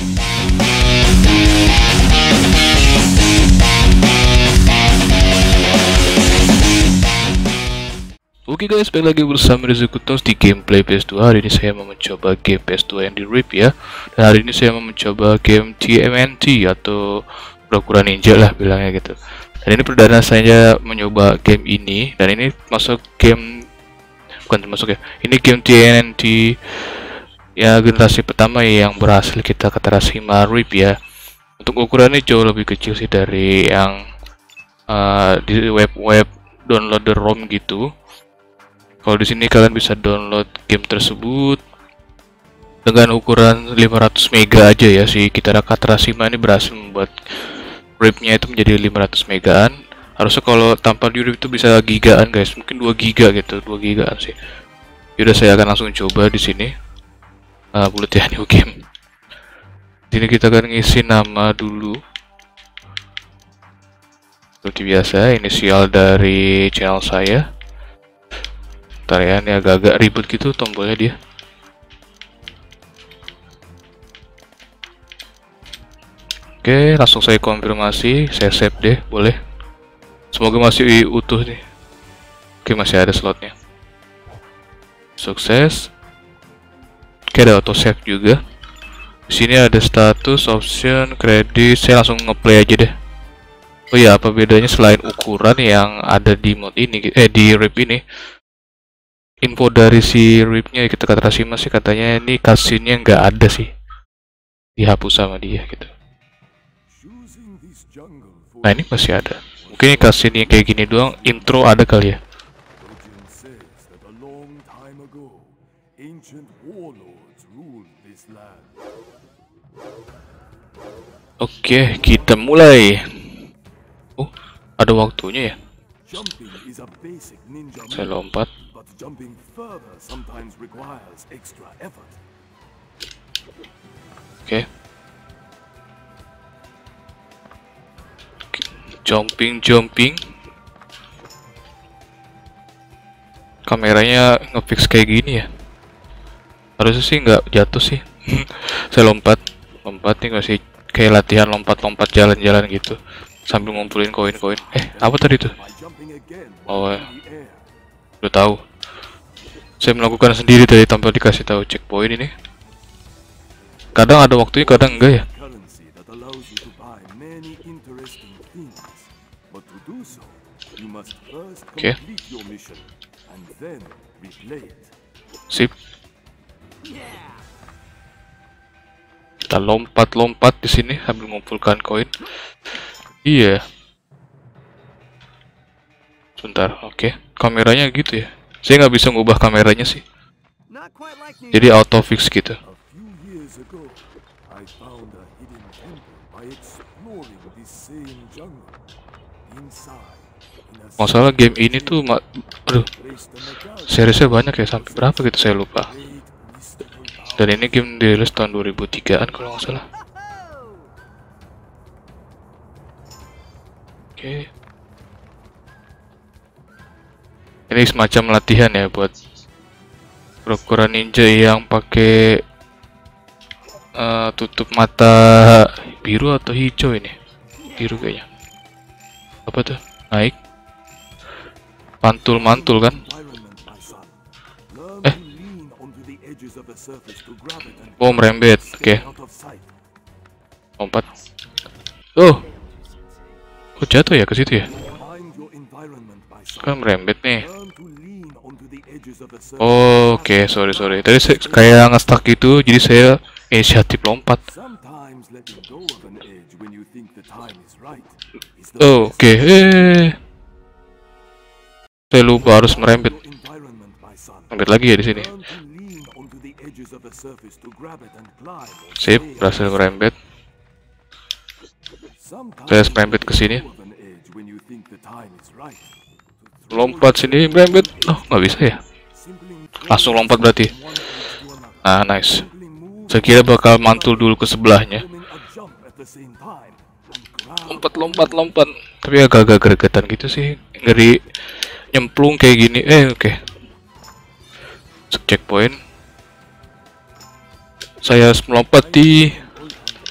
Oke guys, balik lagi bersama Rizky Kutos di gameplay PS2. Hari ini saya mau mencoba game PS2 yang di RIP ya. Dan hari ini saya mau mencoba game TMNT atau Pura-Pura Ninja lah bilangnya gitu. Dan ini perdana saya mencoba game ini. Dan ini masuk game, bukan termasuk ya, ini game TMNT ya generasi pertama yang berhasil kita terima RIP ya. Untuk ukurannya jauh lebih kecil sih dari yang di web downloader ROM gitu. Kalau di sini kalian bisa download game tersebut dengan ukuran 500 mega aja ya. Si Kitara Katarashima ini berhasil membuat RIP-nya itu menjadi 500 megaan. Harusnya kalau tanpa di RIP itu bisa gigaan guys, mungkin 2 giga gitu, 2 gigaan sih. Yaudah saya akan langsung coba di sini. Bulat ya, new game. Di sini kita akan ngisi nama dulu. Seperti biasa, inisial dari channel saya. Ntar ya, ini agak-agak ribet gitu tombolnya dia. Oke, langsung saya konfirmasi, saya save deh, boleh. Semoga masih utuh nih. Oke, masih ada slotnya. Sukses. Oke, ada auto save juga. Di sini ada status, option, kredit. Saya langsung ngeplay aja deh. Oh ya, apa bedanya selain ukuran yang ada di mod ini, di RIP ini? Info dari si RIP-nya kita Katarashima sih katanya ini cutscene-nya nggak ada sih, dihapus sama dia gitu. Nah ini masih ada, mungkin ini cutscene yang kayak gini doang, intro ada kali ya. Oke, kita mulai. Oh, ada waktunya ya. Saya lompat. Oke. Jumping. Kameranya ngefix kayak gini ya. Harusnya sih nggak jatuh sih. Saya lompat nih masih kayak latihan lompat-lompat jalan-jalan gitu sambil ngumpulin koin-koin. Apa tadi tuh? Oh ya. Udah tahu. Saya melakukan sendiri tadi tanpa dikasih tahu checkpoint ini. Kadang ada waktunya, kadang enggak ya. Oke. Sip. Kita lompat di sini sambil mengumpulkan koin. Iya. Sebentar, oke. Kameranya gitu ya. Saya nggak bisa ngubah kameranya sih. Jadi auto fix gitu. Masalah game ini tuh, aduh, seriesnya banyak ya, sampai berapa gitu saya lupa. Dan ini game dirilis tahun 2003-an kalau nggak salah. Oke. Ini semacam latihan ya buat Pura-Pura Ninja yang pakai tutup mata biru atau hijau ini. Biru kayaknya. Apa tuh? Naik. Mantul kan? Oh, merembet. Oke. Lompat. Oh. Kok jatuh ya ke situ ya? Kan merembet nih. Oke, sorry. Tadi kayak nge-stuck gitu, jadi saya inisiatif lompat. Oke. Saya lupa harus merembet. Merembet lagi ya di sini. Sip, berhasil merembet. Saya merembet ke sini. Lompat sini, merembet. Oh, nggak bisa ya. Langsung lompat berarti. Nah, nice. Saya kira bakal mantul dulu ke sebelahnya. Lompat. Tapi agak-agak gregetan gitu sih. Ngeri nyemplung kayak gini. Oke. Checkpoint. Saya harus melompati.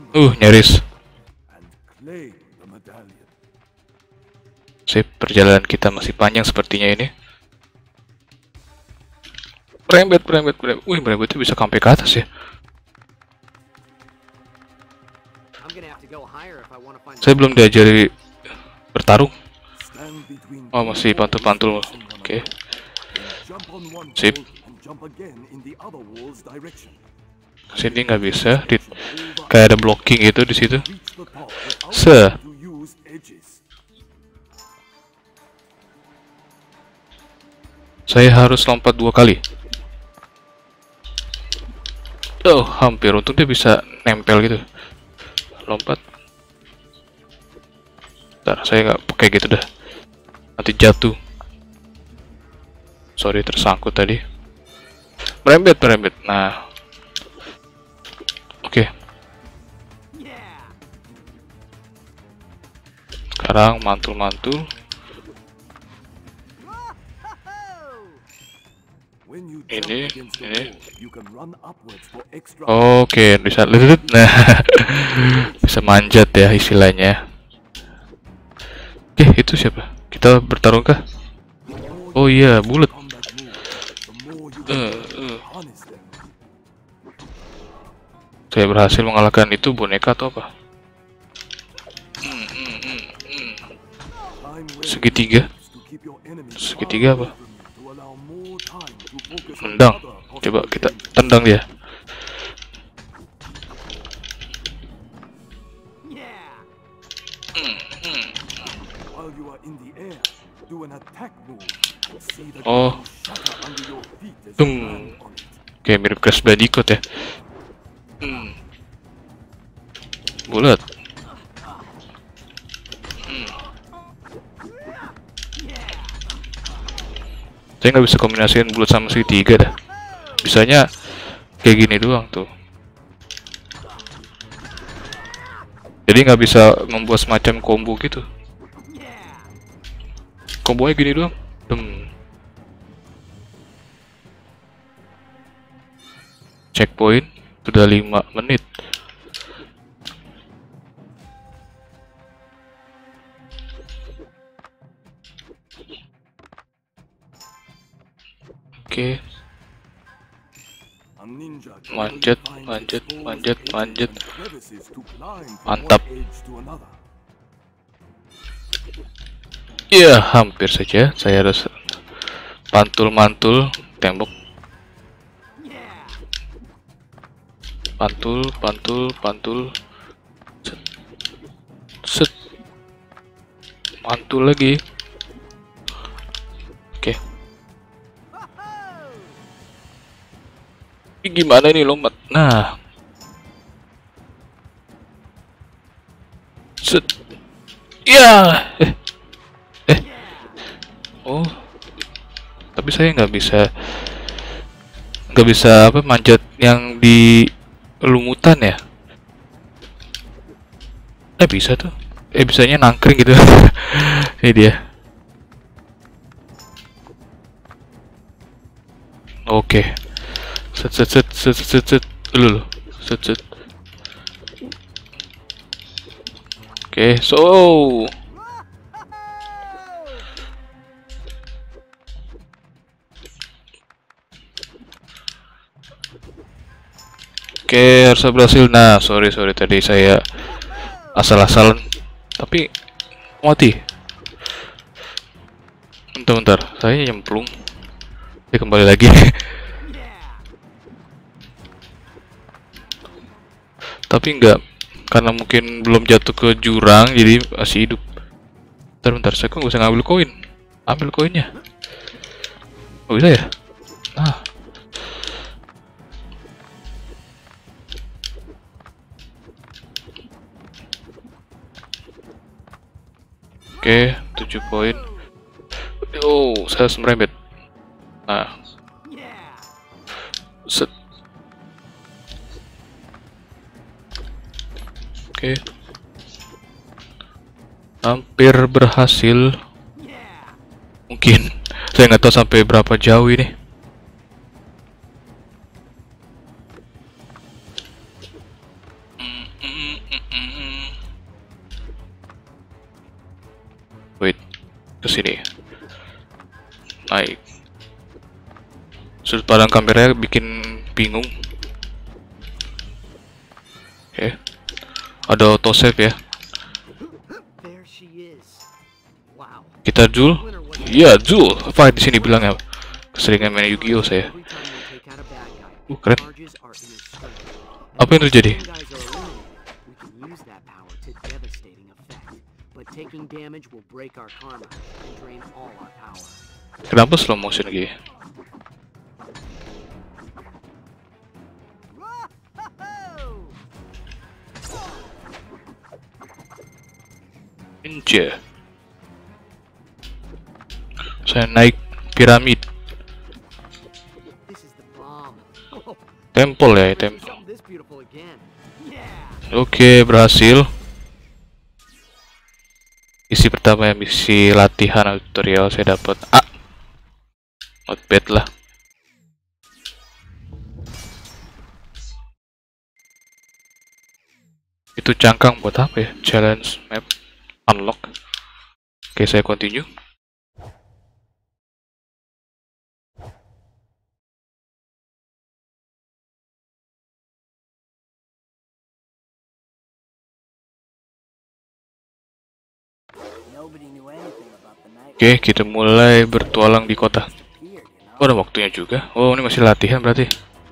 Nyaris. Sip, perjalanan kita masih panjang sepertinya ini. Merembet. Merembetnya bisa sampai ke atas ya. Saya belum diajari bertarung. Oh, masih pantul-pantul. Oke. Sip. Sini nggak bisa. Kayak ada blocking gitu di situ. Saya harus lompat 2 kali. Oh, hampir. Untung dia bisa nempel gitu. Lompat. Ntar, saya nggak pakai gitu dah. Nanti jatuh. Sorry, tersangkut tadi. Merembet. Nah. Oke. Sekarang mantul-mantul. Ini. Oke, bisa lihat. Nah, bisa manjat ya istilahnya. Oke, itu siapa? Kita bertarung kah? Oh iya, bulat. Saya berhasil mengalahkan itu boneka atau apa? Segitiga apa? Tendang. Coba kita tendang dia. Oh. Kayak mirip Crash Bandicoot ya. Bulat. Saya nggak bisa kombinasiin bulat sama segitiga dah. Bisanya kayak gini doang tuh. Jadi nggak bisa membuat semacam combo gitu. Kombonya gini doang. Checkpoint sudah 5 menit. Oke. Manjat. Mantap. Ya, hampir saja. Saya harus pantul-mantul tembok. Pantul. Set. Mantul lagi. Oke. Ini gimana nih lompat? Nah. Set. Ya. Oh. Tapi saya nggak bisa apa manjat yang di lumutan ya. Bisa tuh. Bisanya nangkring gitu. Ini dia. Oke. Set. Dulu. Set. Oke, so. Oke, harus berhasil. Nah, sorry tadi saya asal-asalan. Tapi mati. Bentar, saya nyemplung. Dia kembali lagi. Tapi enggak, karena mungkin belum jatuh ke jurang, jadi masih hidup. Bentar, saya kok nggak bisa ngambil koin. Ambil koinnya. Oh, bisa ya? Nah. Oke, 7 poin. Oh, saya harus merembet. Nah. Set. Oke. Hampir berhasil. Mungkin. Saya nggak tahu sampai berapa jauh ini. sini. Naik. Sudut pandang kameranya bikin bingung. Oke. Ada autosave ya. Kita Jul. Iya, Jul. Apa di sini bilangnya? Keseringan main Yu-Gi-Oh saya. Keren. Apa yang terjadi? Kenapa slow motion lagi? Ninja. Saya naik piramid. Temple ya, temple. Oke, berhasil. Misi pertama ya, misi latihan tutorial saya dapat A. Not bad lah. Itu cangkang buat apa ya? Challenge map unlock. Oke, saya continue. Oke, kita mulai bertualang di kota. Oh, ada waktunya juga. Oh, ini masih latihan berarti.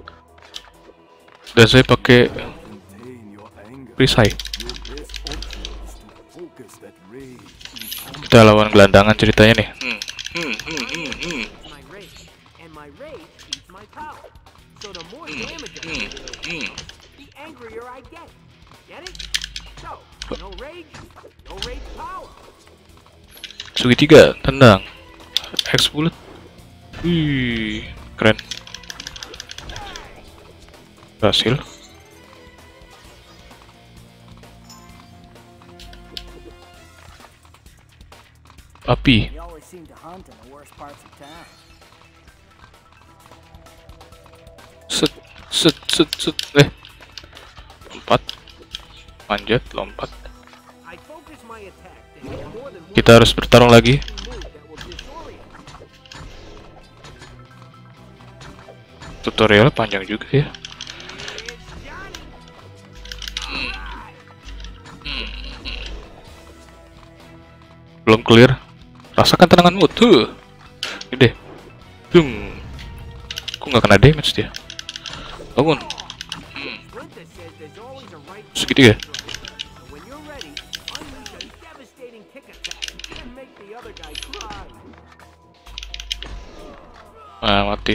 Dan saya pakai perisai. Kita lawan gelandangan ceritanya nih. Segitiga, tendang. X bullet. Wih, keren. Berhasil. Api. Set, set, set, set. Lompat. Manjat, lompat. Kita harus bertarung lagi. Tutorial panjang juga ya. Belum clear. Rasakan tendanganmu tuh. Gede. Kok nggak kena damage dia? Bangun. Segitiga. Ah, mati.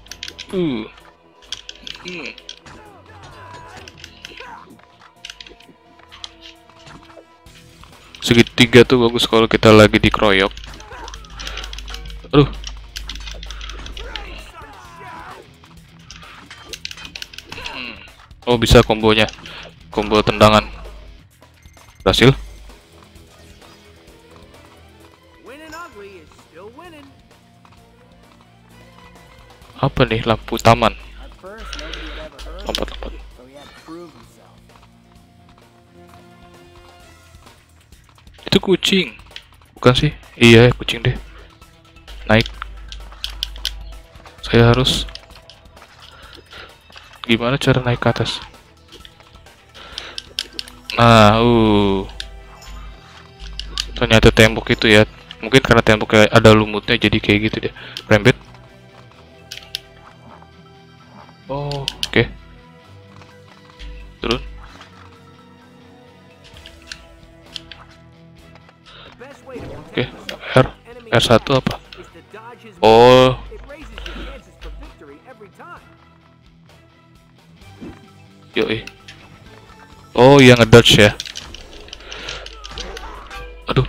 Segitiga tuh bagus kalau kita lagi dikeroyok. Aduh. Oh, bisa kombonya. Combo tendangan. Berhasil. Apa nih, lampu taman? Lompat-lompat. Itu kucing. Bukan sih? Iya, kucing deh. Naik. Saya harus gimana cara naik ke atas? Nah, ternyata tembok itu ya. Mungkin karena temboknya ada lumutnya jadi kayak gitu deh. Rembet. Oh, oke. Turun. Oke, R1 apa? Oh. Yoi. Oh, yang ngedodge ya. Aduh.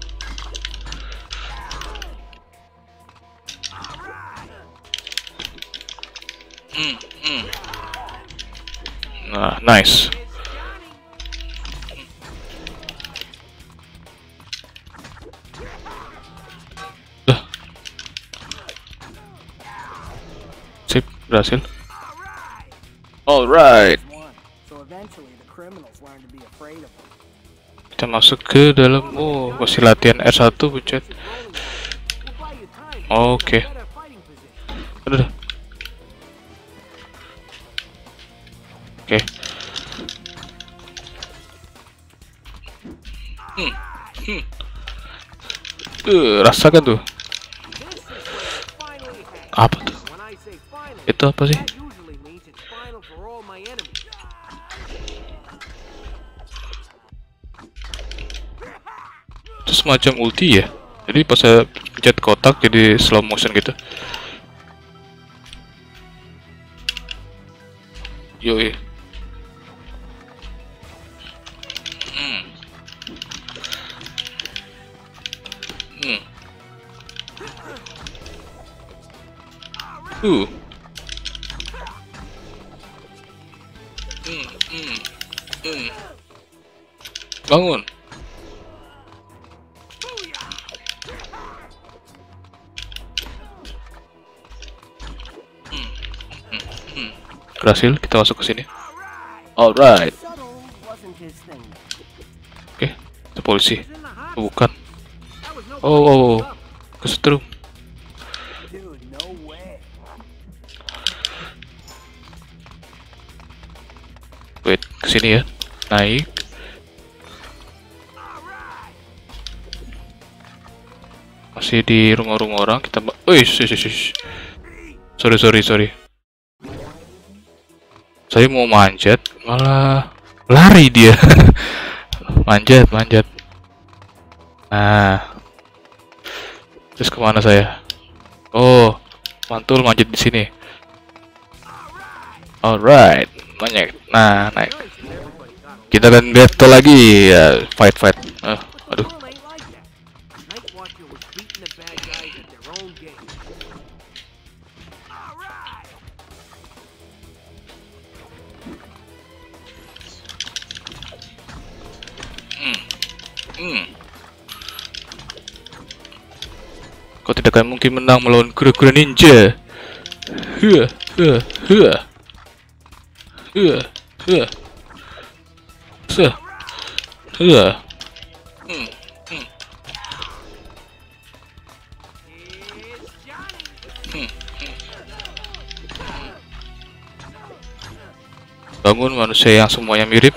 Nah, nice. Sip, berhasil. Kita masuk ke dalam. Oh, masih latihan R1 pencet. Oke. Udah. Oke. Rasakan tuh. Apa tuh? Itu apa sih? Itu semacam ulti ya. Jadi pas saya pencet kotak jadi slow motion gitu. Yoi. Uh. Bangun. Berhasil, kita masuk ke sini. Alright. Oke, itu polisi. Oh, bukan. Oh, kesetrum. Wait, kesini ya. Naik. Masih di rumah-rumah orang. Kita. Sorry. Saya mau manjat, malah lari dia. manjat. Nah, terus kemana saya? Oh, mantul manjat di sini. Alright, banyak. Nah, naik. Kita akan battle lagi ya, fight. Aduh. Kau tidak akan mungkin menang melawan kura-kura ninja. Bangun manusia yang semuanya mirip.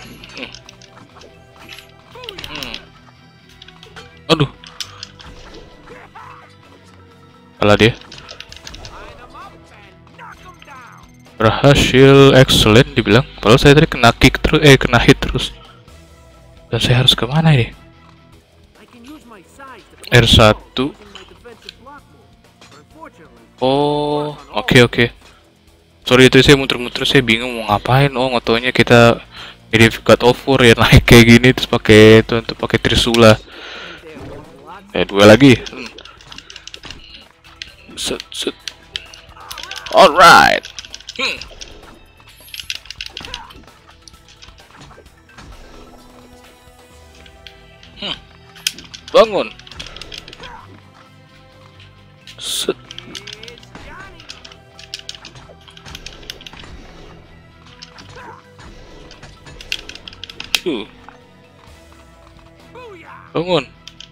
Aduh. Kalah dia. Berhasil, excellent dibilang. Padahal saya tadi kena kick terus, kena hit terus. Dan saya harus kemana ini? R1. Oh, oke. Sorry itu saya muter-muter, saya bingung mau ngapain. Oh, ngotonya kita ini God of War ya, naik kayak gini terus pakai itu untuk pakai Trisula. Dua lagi. Set. Alright. Bangun. Set. Bangun.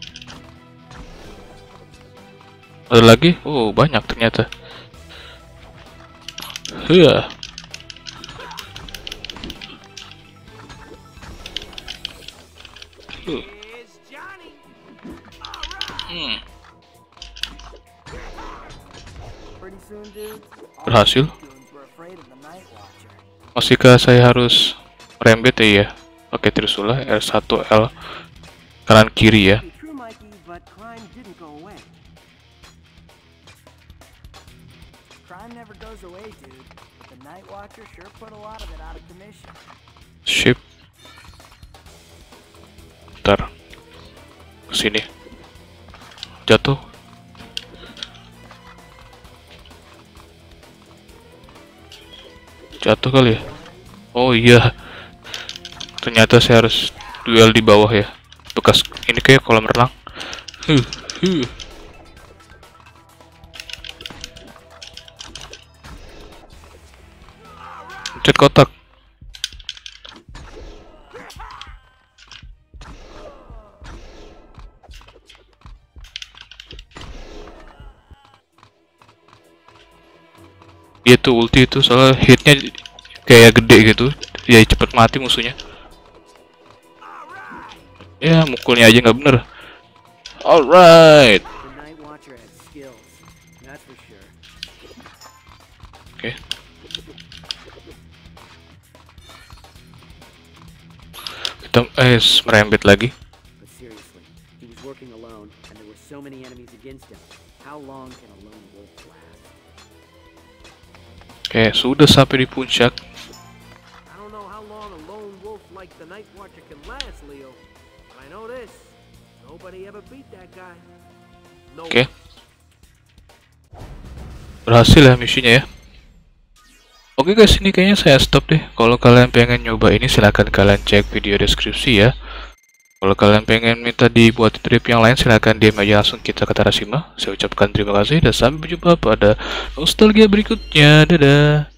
Ada lagi? Oh, banyak ternyata. Berhasil. Masihkah saya harus rembet ya? Pakai Trisula R1L kanan kiri ya. Ship. Ntar kesini. Jatuh. Jatuh kali ya. Oh iya. Ternyata saya harus duel di bawah ya. Bekas ini kayak kolam renang. Pencet kotak. Dia tuh ulti itu soalnya hitnya kayak gede gitu, ya cepet mati musuhnya. Ya mukulnya aja nggak bener. Alright. The Night Watcher has skills, that's for sure. Oke. Kita merembet lagi. But seriously, he was working alone, and there were so many enemies against him. How long can a lone wolf last? Oke, sudah sampai di puncak. I don't know how long a lone wolf like the Night Watcher can last, Leo. But I know this. Nobody ever beat that guy. No. Oke. Berhasil ya misinya ya. Oke guys, ini kayaknya saya stop deh. Kalau kalian pengen nyoba ini silahkan kalian cek video deskripsi ya. Kalau kalian pengen minta dibuat trip yang lain silahkan DM aja langsung kita ke Tarashima. Saya ucapkan terima kasih dan sampai jumpa pada nostalgia berikutnya. Dadah.